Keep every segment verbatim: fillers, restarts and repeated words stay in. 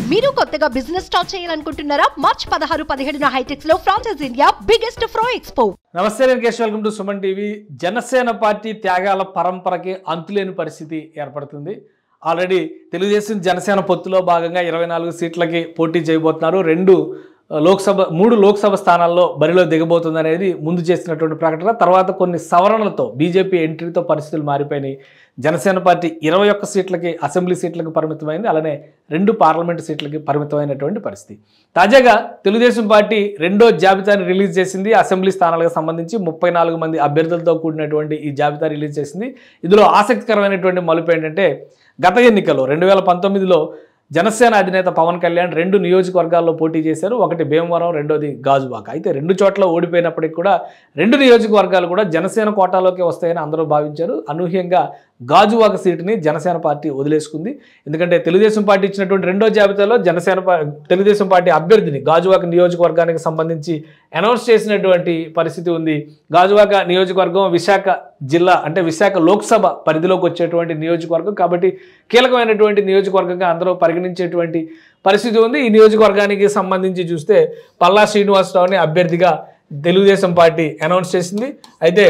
మీరు కొత్తగా business start చేయాలనుకుంటున్నారా? మార్చ్ పదహారు పదిహేడున హైటెక్స్ లో franchise India biggest pro expo. నమస్తే, నేను Keshav. Welcome to Suman TV. Janasena party త్యాగాల పరంపరకి అంతులేని పరిస్థితి ఏర్పడుతుంది. ఆల్రెడీ తెలుగుదేశం జనసేన పొత్తులో భాగంగా ఇరవై నాలుగు సీట్లకి పోటీ చేయబోతున్నారు. రెండు లోక్సభ మూడు లోక్సభ స్థానాల్లో బరిలో దిగబోతుంది అనేది ముందు చేసినటువంటి ప్రకటన. తర్వాత కొన్ని సవరణలతో బీజేపీ ఎంట్రీతో పరిస్థితులు మారిపోయినాయి. జనసేన పార్టీ ఇరవై ఒక్క సీట్లకి అసెంబ్లీ సీట్లకు పరిమితమైంది. అలానే రెండు పార్లమెంటు సీట్లకి పరిమితమైనటువంటి పరిస్థితి. తాజాగా తెలుగుదేశం పార్టీ రెండో జాబితాని రిలీజ్ చేసింది. అసెంబ్లీ స్థానాలకు సంబంధించి ముప్పై నాలుగు మంది అభ్యర్థులతో కూడినటువంటి ఈ జాబితా రిలీజ్ చేసింది. ఇందులో ఆసక్తికరమైనటువంటి మలుపు ఏంటంటే, గత ఎన్నికల్లో రెండు వేల పంతొమ్మిదిలో జనసేన అధినేత పవన్ కళ్యాణ్ రెండు నియోజకవర్గాల్లో పోటీ చేశారు. ఒకటి భీమవరం, రెండోది గాజువాక. అయితే రెండు చోట్ల ఓడిపోయినప్పటికీ కూడా రెండు నియోజకవర్గాలు కూడా జనసేన కోటాలోకి వస్తాయని అందరూ భావించారు. అనూహ్యంగా గాజువాక సీటుని జనసేన పార్టీ వదిలేసుకుంది. ఎందుకంటే తెలుగుదేశం పార్టీ ఇచ్చినటువంటి రెండో జాబితాలో జనసేన తెలుగుదేశం పార్టీ అభ్యర్థిని గాజువాక నియోజకవర్గానికి సంబంధించి అనౌన్స్ చేసినటువంటి పరిస్థితి ఉంది. గాజువాక నియోజకవర్గం విశాఖ జిల్లా అంటే విశాఖ లోక్సభ పరిధిలోకి వచ్చేటువంటి నియోజకవర్గం కాబట్టి కీలకమైనటువంటి నియోజకవర్గంగా అందరూ పరిగణించేటువంటి పరిస్థితి ఉంది. ఈ నియోజకవర్గానికి సంబంధించి చూస్తే పల్లా శ్రీనివాసరావుని అభ్యర్థిగా తెలుగుదేశం పార్టీ అనౌన్స్ చేసింది. అయితే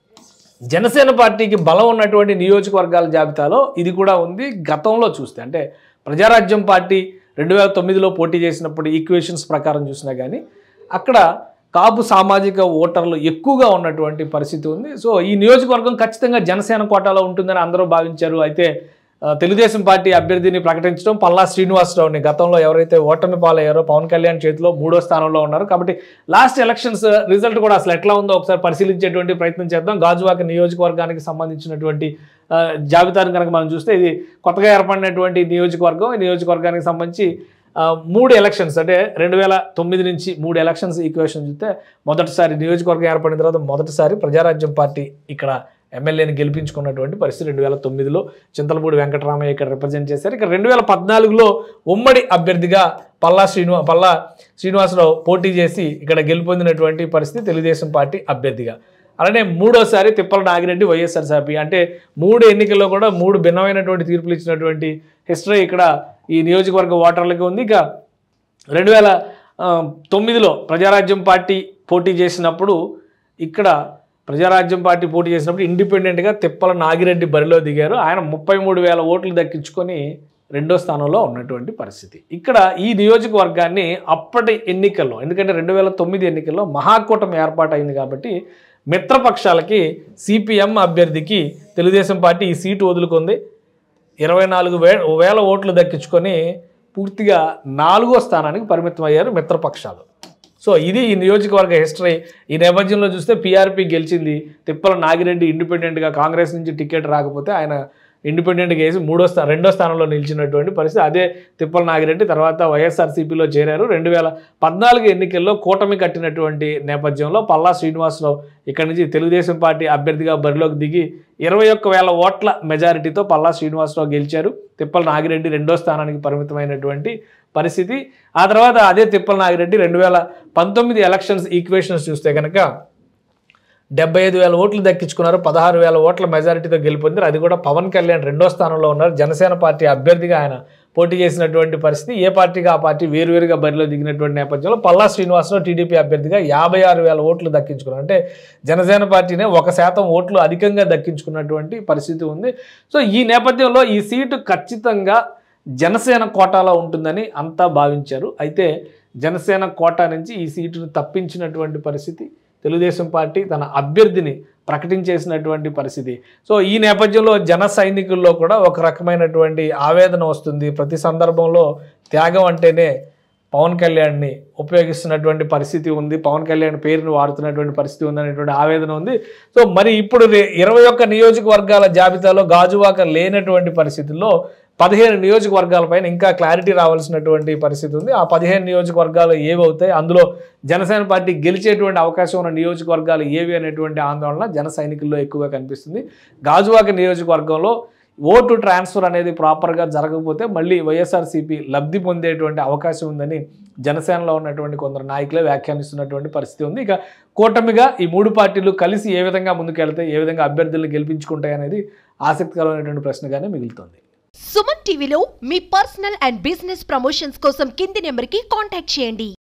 జనసేన పార్టీకి బలం ఉన్నటువంటి నియోజకవర్గాల జాబితాలో ఇది కూడా ఉంది. గతంలో చూస్తే అంటే ప్రజారాజ్యం పార్టీ రెండు వేల తొమ్మిదిలో పోటీ చేసినప్పుడు ఈక్వేషన్స్ ప్రకారం చూసినా కానీ అక్కడ కాపు సామాజిక ఓటర్లు ఎక్కువగా ఉన్నటువంటి పరిస్థితి ఉంది. సో ఈ నియోజకవర్గం ఖచ్చితంగా జనసేన కోటాలో ఉంటుందని అందరూ భావించారు. అయితే తెలుగుదేశం పార్టీ అభ్యర్థిని ప్రకటించడం పల్లా శ్రీనివాసరావుని, గతంలో ఎవరైతే ఓటమి పాలయ్యారో పవన్ కళ్యాణ్ చేతిలో మూడో స్థానంలో ఉన్నారు. కాబట్టి లాస్ట్ ఎలక్షన్స్ రిజల్ట్ కూడా అసలు ఎట్లా ఉందో ఒకసారి పరిశీలించేటువంటి ప్రయత్నం చేద్దాం. గాజువాక నియోజకవర్గానికి సంబంధించినటువంటి జాబితాను కనుక మనం చూస్తే ఇది కొత్తగా ఏర్పడినటువంటి నియోజకవర్గం. ఈ నియోజకవర్గానికి సంబంధించి మూడు ఎలక్షన్స్ అంటే రెండు వేల తొమ్మిది నుంచి మూడు ఎలక్షన్స్ ఈక్వేషన్ చూస్తే మొదటిసారి నియోజకవర్గం ఏర్పడిన తర్వాత మొదటిసారి ప్రజారాజ్యం పార్టీ ఇక్కడ ఎమ్మెల్యేని గెలిపించుకున్నటువంటి పరిస్థితి రెండు వేల తొమ్మిదిలో చింతలపూడి వెంకటరామయ్య ఇక్కడ రిప్రజెంట్ చేశారు. ఇక రెండు వేల పద్నాలుగులో ఉమ్మడి అభ్యర్థిగా పల్లా శ్రీనివా పల్లా శ్రీనివాసరావు పోటీ చేసి ఇక్కడ గెలుపొందినటువంటి పరిస్థితి తెలుగుదేశం పార్టీ అభ్యర్థిగా. అలానే మూడోసారి తిప్పల నాగిరెడ్డి వైఎస్ఆర్సీపీ. అంటే మూడు ఎన్నికల్లో కూడా మూడు భిన్నమైనటువంటి తీర్పులు ఇచ్చినటువంటి హిస్టరీ ఇక్కడ ఈ నియోజకవర్గ ఓటర్లకి ఉంది. ఇక రెండు వేల తొమ్మిదిలో ప్రజారాజ్యం పార్టీ పోటీ చేసినప్పుడు ఇక్కడ ప్రజారాజ్యం పార్టీ పోటీ చేసినప్పుడు ఇండిపెండెంట్గా తిప్పల నాగిరెడ్డి బరిలో దిగారు. ఆయన ముప్పై మూడు వేల ఓట్లు దక్కించుకొని రెండో స్థానంలో ఉన్నటువంటి పరిస్థితి. ఇక్కడ ఈ నియోజకవర్గాన్ని అప్పటి ఎన్నికల్లో, ఎందుకంటే రెండు వేల తొమ్మిది ఎన్నికల్లో మహాకూటమి ఏర్పాటైంది కాబట్టి మిత్రపక్షాలకి సిపిఎం అభ్యర్థికి తెలుగుదేశం పార్టీ ఈ సీటు వదులుకుంది. ఇరవై నాలుగు వే వేల ఓట్లు దక్కించుకొని పూర్తిగా నాలుగో స్థానానికి పరిమితం అయ్యారు మిత్రపక్షాలు. సో ఇది ఈ నియోజకవర్గ హిస్టరీ. ఈ నేపథ్యంలో చూస్తే పీఆర్పీ గెలిచింది. తిప్పల నాగిరెడ్డి ఇండిపెండెంట్గా కాంగ్రెస్ నుంచి టికెట్ రాకపోతే ఆయన ఇండిపెండెంట్గా వేసి మూడో స్థా రెండో స్థానంలో నిలిచినటువంటి పరిస్థితి. అదే తిప్పల నాగిరెడ్డి తర్వాత వైఎస్ఆర్సీపీలో చేరారు. రెండు వేల పద్నాలుగు ఎన్నికల్లో కూటమి కట్టినటువంటి నేపథ్యంలో పల్లా శ్రీనివాసరావు ఇక్కడి నుంచి తెలుగుదేశం పార్టీ అభ్యర్థిగా బరిలోకి దిగి ఇరవై ఒక్క వేల ఓట్ల మెజారిటీతో పల్లా శ్రీనివాసరావు గెలిచారు. తిప్పల నాగిరెడ్డి రెండో స్థానానికి పరిమితమైనటువంటి పరిస్థితి. ఆ తర్వాత అదే తిప్పల నాగిరెడ్డి రెండు వేల పంతొమ్మిది ఎలక్షన్స్ ఈక్వేషన్స్ చూస్తే కనుక డెబ్బై ఐదు వేల ఓట్లు దక్కించుకున్నారు. పదహారు వేల ఓట్ల మెజారిటీతో గెలుపొందారు. అది కూడా పవన్ కళ్యాణ్ రెండో స్థానంలో ఉన్నారు. జనసేన పార్టీ అభ్యర్థిగా ఆయన పోటీ చేసినటువంటి పరిస్థితి. ఏ పార్టీగా ఆ పార్టీ వేరువేరుగా బరిలో దిగినటువంటి నేపథ్యంలో పల్లా శ్రీనివాసరావు టీడీపీ అభ్యర్థిగా యాభై ఆరు వేల ఓట్లు దక్కించుకున్నారు. అంటే జనసేన పార్టీనే ఒక శాతం ఓట్లు అధికంగా దక్కించుకున్నటువంటి పరిస్థితి ఉంది. సో ఈ నేపథ్యంలో ఈ సీటు ఖచ్చితంగా జనసేన కోటాలో ఉంటుందని అంతా భావించారు. అయితే జనసేన కోటా నుంచి ఈ సీటును తప్పించినటువంటి పరిస్థితి, తెలుగుదేశం పార్టీ తన అభ్యర్థిని ప్రకటించేసినటువంటి పరిస్థితి. సో ఈ నేపథ్యంలో జన సైనికుల్లో కూడా ఒక రకమైనటువంటి ఆవేదన వస్తుంది. ప్రతి సందర్భంలో త్యాగం అంటేనే పవన్ కళ్యాణ్ని ఉపయోగిస్తున్నటువంటి పరిస్థితి ఉంది, పవన్ కళ్యాణ్ పేరును వాడుతున్నటువంటి పరిస్థితి ఉంది అనేటువంటి ఆవేదన ఉంది. సో మరి ఇప్పుడు ఇరవై ఒక్క నియోజకవర్గాల జాబితాలో గాజువాక లేనటువంటి పరిస్థితుల్లో పదిహేను నియోజకవర్గాలపైన ఇంకా క్లారిటీ రావాల్సినటువంటి పరిస్థితి ఉంది. ఆ పదిహేను నియోజకవర్గాలు ఏవి అవుతాయి, అందులో జనసేన పార్టీ గెలిచేటువంటి అవకాశం ఉన్న నియోజకవర్గాలు ఏవి అనేటువంటి ఆందోళన జన సైనికుల్లో ఎక్కువగా కనిపిస్తుంది. గాజువాక నియోజకవర్గంలో ఓటు ట్రాన్స్ఫర్ అనేది ప్రాపర్గా జరగకపోతే మళ్ళీ వైఎస్ఆర్సీపీ లబ్ధి పొందేటువంటి అవకాశం ఉందని జనసేనలో ఉన్నటువంటి కొందరు నాయకులే వ్యాఖ్యానిస్తున్నటువంటి పరిస్థితి ఉంది. ఇక కూటమిగా ఈ మూడు పార్టీలు కలిసి ఏ విధంగా ముందుకెళ్తాయి, ఏ విధంగా అభ్యర్థులను గెలిపించుకుంటాయి అనేది ఆసక్తికరమైనటువంటి ప్రశ్నగానే మిగులుతుంది. సుమన్ టీవీలో మీ పర్సనల్ అండ్ బిజినెస్ ప్రమోషన్స్ కోసం కింది నెంబర్కి కాంటాక్ట్ చేయండి.